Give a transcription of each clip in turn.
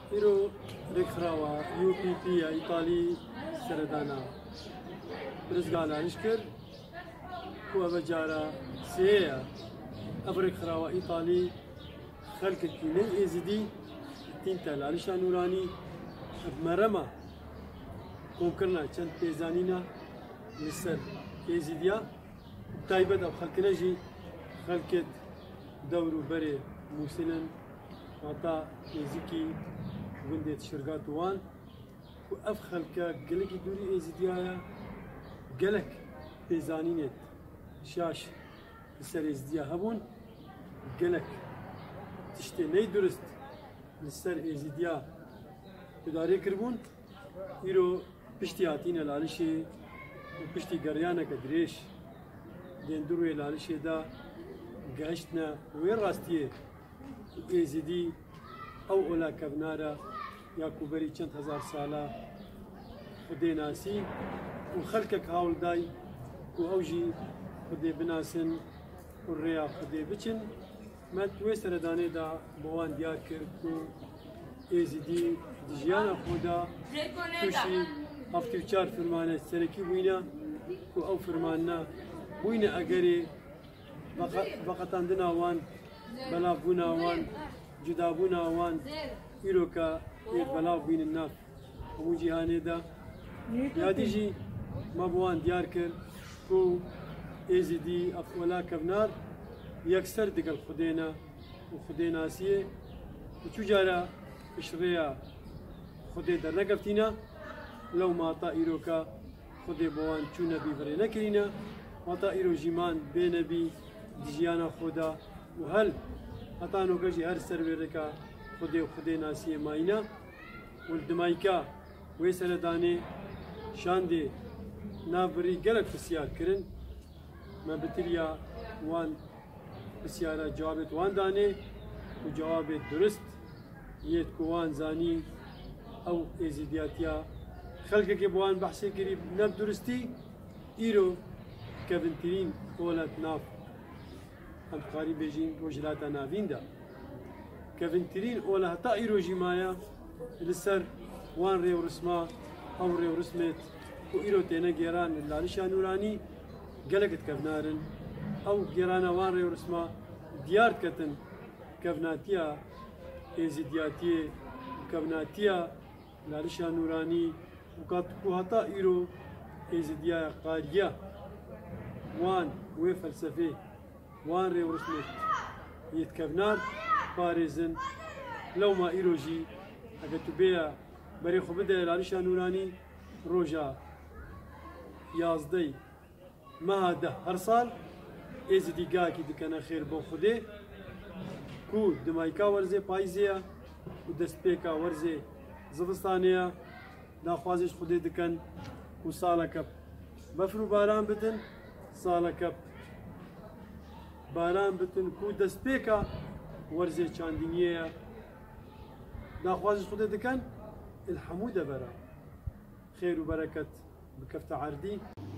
إيرو ركراوا UPP إيطالي سردانا برزقالا نشكر هو بجارة سيئة أبرك خراوا إيطالي خلق الكيني إزدي تنتال علشان نوراني بمرمى ممكننا چند بيزانينا لسر إزديا تايبت أو خلق نجي خلقت دورو بري موسلن عطا إزيكي وندت شرقات وان وأف خلقا قلقي دوري إزديايا قلق بيزانينت شاش لسر إزديا هبون قلق تشتي ني درست لسر إزديا تداري كربون إيرو بشتي هاتينا لالشي وبشتي قريانا كدريش دين دروي لالشي دا قعشتنا وين راستيه إزدي أو أولا كبنارا يا كوبري چند هزار سالا خدي ناسي وخلقك هاول داي وأوجي خدي بناسن والريا خدي بچن ما تويسر داني دا بوان ديار كركو إزدي دجيانا خودا توشي هفتي وچار فرمانة سركي بوينا أو فرمانا بوينا أقري بقطان دنا وان بلا بونا وان جدا بونا وان إيروكا بلا بين الناف وموجي هاني دا ياديجي ما بوان ديار كر كو إزدي أفولا كبنار يكسر دقل خدينا وخدينا سيه وشو جارا إشريا خدي در نقفتينا لو ما طائروكا خدي بوان شو نبي فرينا كرينا ما طائرو جيمان بنبي دجيانا خدا وهل هتانو كجي هر سروركا خدي ناسيه ماينا والدمايكا ويسر داني شاندي نابري قلق بسيار كرن ما بتريا وان بسيارة جوابت وان داني وجوابت درست يت كوان زاني او ازيدياتيا خلقك بوان بحثي قريب نب درستي ايرو كفنترين قولت ناف هم قاري بيجين وجلاتا نافين دا كفنترين اولا هتا ايرو جيمايا لسر وان ريو رسما او ريو رسمت وإيرو تينا جيران اللالشا نوراني قلقت كفنارن أو جيرانا وان ريو رسما ديار كتن كفناتيا إزيدياتي كفناتيا لالشا نوراني وكاتكو هتا إيرو إزيديا قاريا وان وي فلسفي وان ريو رسمت يتكفنار باريزن لو ما إيرو جي أكتو بيا بريخو بدا لالشا نوراني روجا يازدي ما ده هر سال ازدي قاكي دكنا خير بو خدي كو دمايكا ورزي بايزيا ودستبيكا ورزي زبستانيا دا خوازش خدي دكن كو سالكب بفرو باران بتن سالكب باران بتن كو دستبيكا ورزي چاندينيا دا خوازش خدي دكن الحمودة برا خير وبركة بكفت عردي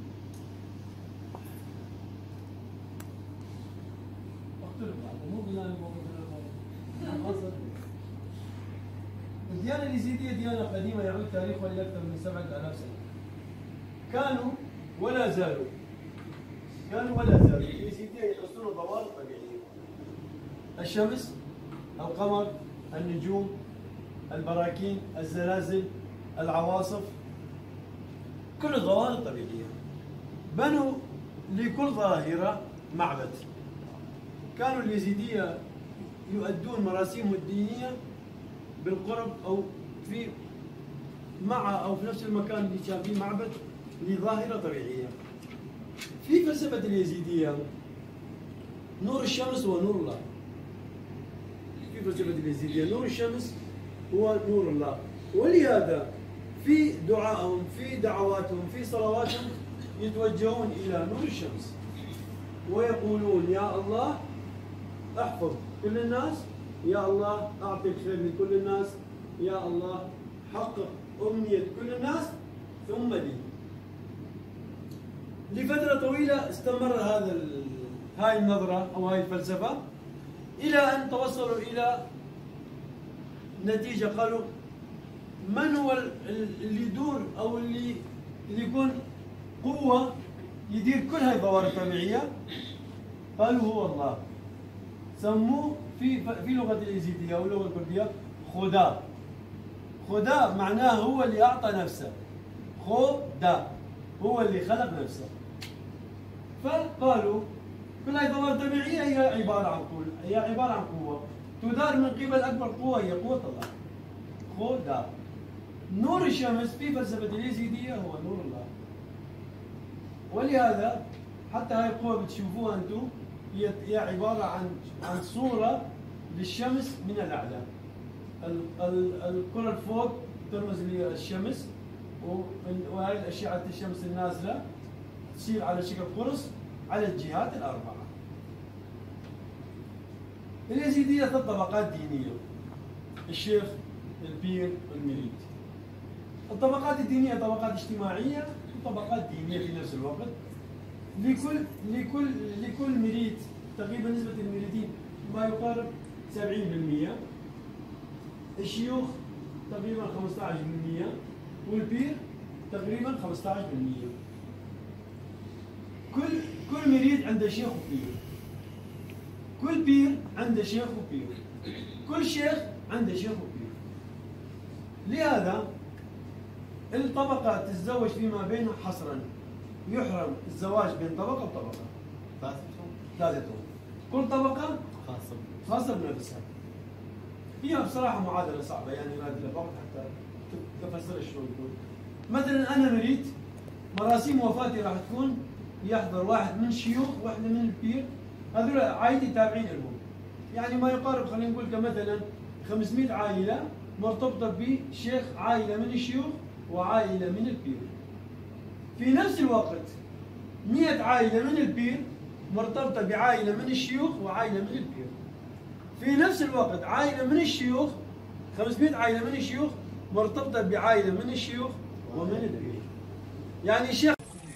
الديانة اليزيدية ديانة قديمة يعود تاريخها إلى أكثر من 7000 سنة. كانوا ولا زالوا اليزيدية يحصلون ظواهر طبيعية. الشمس، القمر، النجوم، البراكين، الزلازل، العواصف، كل الظواهر الطبيعية. بنوا لكل ظاهرة معبد. كانوا اليزيدية يؤدون مراسمهم الدينية بالقرب أو في أو في نفس المكان اللي كان فيه معبد لظاهرة طبيعية. في فلسفة اليزيدية نور الشمس هو نور الله. في فلسفة اليزيدية نور الشمس هو نور الله، ولهذا في دعائهم في دعواتهم في صلواتهم يتوجهون إلى نور الشمس ويقولون يا الله احفظ كل الناس، يا الله أعطي الخير لكل الناس، يا الله حقق أمنية كل الناس ثم لي. لفترة طويلة استمر هاي النظرة أو هاي الفلسفة إلى أن توصلوا إلى نتيجة قالوا من هو اللي يدور او اللي يكون قوه يدير كل هاي الظواهر الطبيعيه؟ قالوا هو الله. سموه في لغه اليزيديه او اللغه الكرديه خدا. خدا معناه هو اللي اعطى نفسه. خدا هو اللي خلق نفسه. فقالوا كل هاي الظواهر الطبيعيه هي عباره عن قوه تدار من قبل اكبر قوه هي قوه الله. خدا. نور الشمس في فلسفه اليزيديه هو نور الله. ولهذا حتى هاي القوة بتشوفوها انتم هي عبارة عن صورة للشمس من الأعلى. الكرة الفوق ترمز للشمس، وهي الأشعة الشمس النازلة تصير على شكل قرص على الجهات الأربعة. اليزيدية ثلاث طبقات دينية: الشيخ، البير، والمريد. الطبقات الدينية طبقات اجتماعية وطبقات دينية في نفس الوقت. لكل مريد تقريبا نسبة المريدين ما يقارب 70%. الشيوخ تقريبا 15%، والبير تقريبا 15%. كل مريد عنده شيخ وبير. كل بير عنده شيخ وبير. كل شيخ عنده شيخ وبير. لهذا الطبقة تتزوج فيما بينها حصرا، يحرم الزواج بين طبقة وطبقة. ثالثهم كل طبقة خاصة بنفسها. هي بصراحة معادلة صعبة، يعني يراد لها وقت حتى تفسر شلون يكون. مثلا أنا مريد، مراسيم وفاتي راح تكون يحضر واحد من الشيوخ واحدة من البير، هذول عائلتي تابعين لهم. يعني ما يقارب خلينا نقول كمثلا 500 عائلة مرتبطة بشيخ، عائلة من الشيوخ وعائلة من البير. في نفس الوقت 100 عائلة من البير مرتبطة بعائلة من الشيوخ وعائلة من البير. في نفس الوقت عائلة من الشيوخ، 500 عائلة من الشيوخ مرتبطة بعائلة من الشيوخ ومن البير. يعني شيخ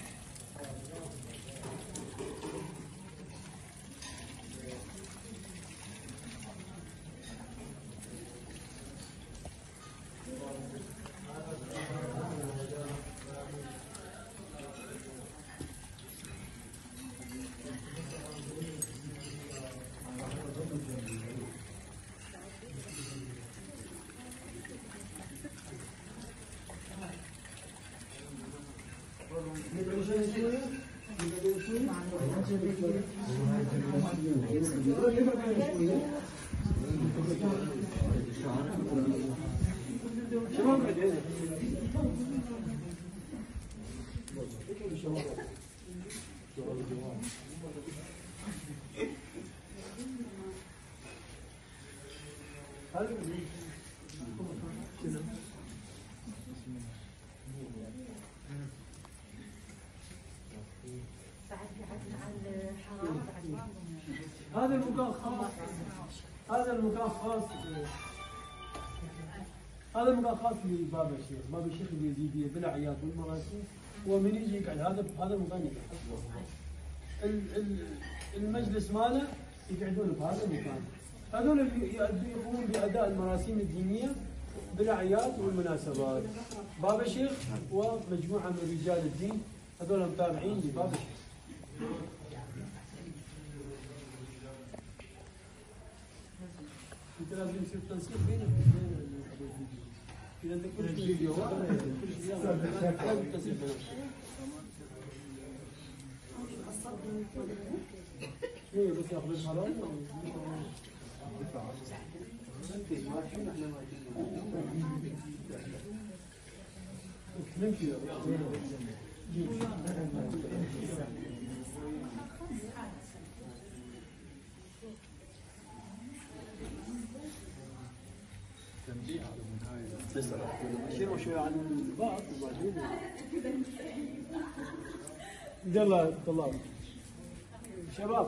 هذا المكان خاص، هذا المكان خاص، هذا المكان خاص لباب الشيخ، باب الشيخ اليزيدية بالاعياد والمراسم، ومن يجي يقعد هذا المكان يقعد. المجلس ماله يقعدون بهذا المكان. هذول اللي يقومون باداء المراسيم الدينيه بالاعياد والمناسبات. باب الشيخ ومجموعه من رجال الدين هذول متابعين لباب الشيخ. انت لازم يصير تنسيق بينك وبين الفيديو. اذا انت كل فيديو لازم تنسيق بينك. ايه بس ياخذ الحرام نمشي. نشير شوي عن البعض وبعدين يلا طلاب شباب.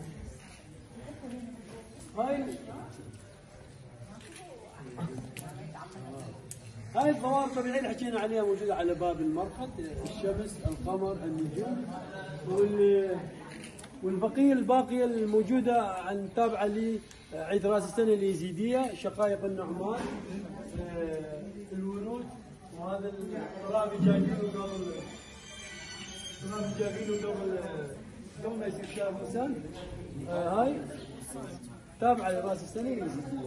هاي الظواهر الطبيعية اللي حكينا عليها موجودة على باب المرقد: الشمس، القمر، النجوم، والبقيه الباقيه الموجوده تابعه لعيد راس السنه اليزيديه، شقائق النعمان، الورود، وهذا الترابي جايبينه قبل ما يصير شهر نيسان. هاي تابعه لراس السنه اليزيديه.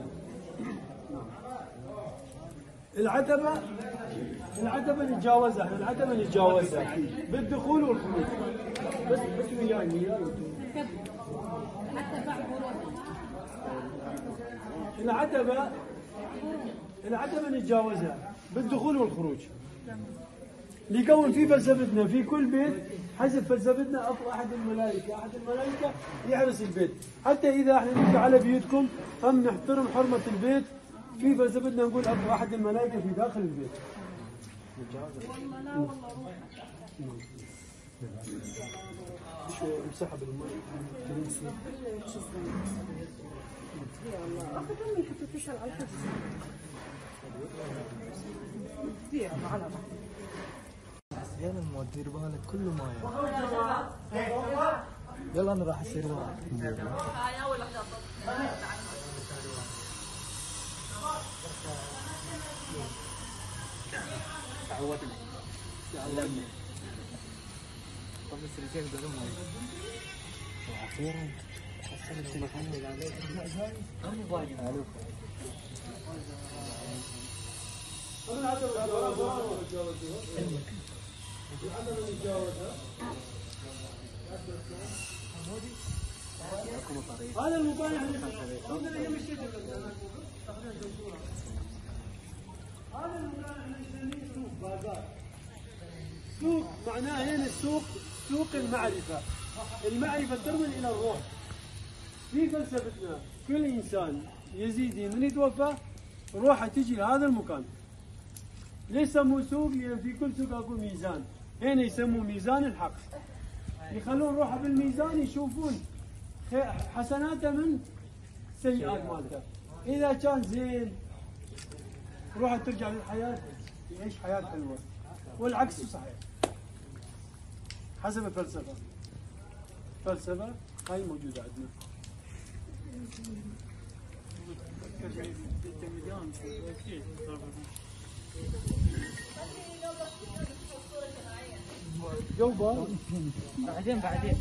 العتبه نتجاوزها، احنا العتبه نتجاوزها بالدخول والخروج. بس وياي العتبه نتجاوزها بالدخول والخروج. ليكون في فلسفتنا في كل بيت حسب فلسفتنا. اكو احد الملائكه يحرس البيت. حتى اذا احنا نجي على بيوتكم هم نحترم حرمه البيت. في فلسفتنا نقول اكو احد الملائكه في داخل البيت. امسحها بالماء. اخذ امي يحطوا تشعل على الحجز. يلا دير بالك كله ماي. يلا انا راح اصير معك. تعودنا. طب الرجال قالوا لي واخيرا حصلت التليفون اللي عليك. انا ضايق عليك. هذا المكان سوق بازار. سوق معناه هنا السوق سوق المعرفة. المعرفة ترمي إلى الروح. في فلسفتنا كل إنسان يزيدي من يتوفى روحه تجي لهذا المكان. ليش سموه سوق؟ لأن في كل سوق أكو ميزان. هنا يسموه ميزان الحق. يخلون روحه بالميزان يشوفون حسناته من سيئات مالته. إذا كان زين روحه ترجع للحياة يعيش حياة حلوة، والعكس صحيح حسب الفلسفة. فلسفة هاي موجودة عندنا. جوبا بعدين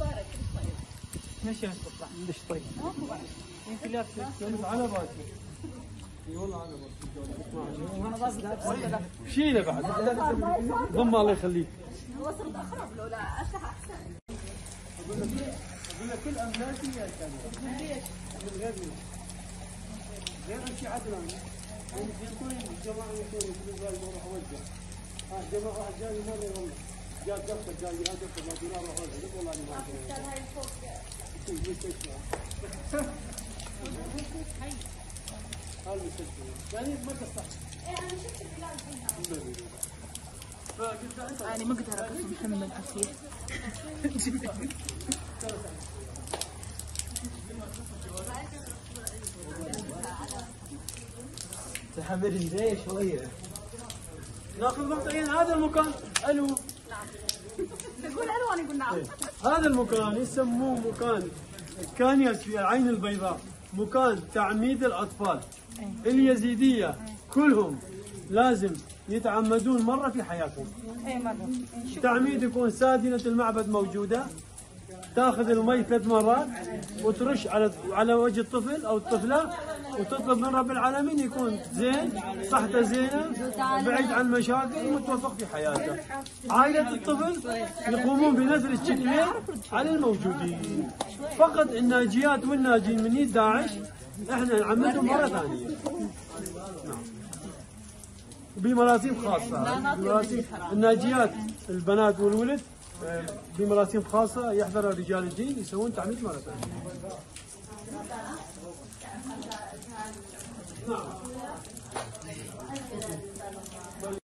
ماشي تطلع ليش طيب؟ يمكن لابسه على بالك. اي والله على بالك. شيله بعد ضم الله يخليك. والله صرت اخرب لولا اشرح احسن. اقول لك كل املاكي يا كامل. ليش؟ من غير شيء عدلان. يكون الجماعه يكونوا كل ذا يروح اوجه. جماعه واحد جاني مره والله. جاء دفتر جاني هذا دفتر ما دينار روح اوجه. والله ما ادري. هاي فوق. هاي المستشفى. يعني ما تصح. ايه انا شفت البلاد فيها. انا ما اقدر اقف محمد عفيف. تحملني ليه شويه. ناخذ مقطعين. هذا المكان الو. تقول الو انا اقول نعم. هذا المكان يسموه مكان كانياس في العين البيضاء. مكان تعميد الاطفال. اليزيديه كلهم لازم يتعمدون مره في حياتهم. اي مره. تعميد يكون سادنه المعبد موجوده. تاخذ المي 3 مرات وترش على وجه الطفل او الطفله وتطلب من رب العالمين يكون زين، صحته زينه، بعيد عن مشاكل، متوفق في حياته. عائله الطفل يقومون بنزل الشكلين على الموجودين. فقط الناجيات والناجين من يد داعش احنا نعمدهم مره ثانيه. بمراسيم خاصه. بمراسيم الناجيات البنات والولد بمراسيم خاصه يحضر رجال الدين يسوون تعميد مره ثانيه.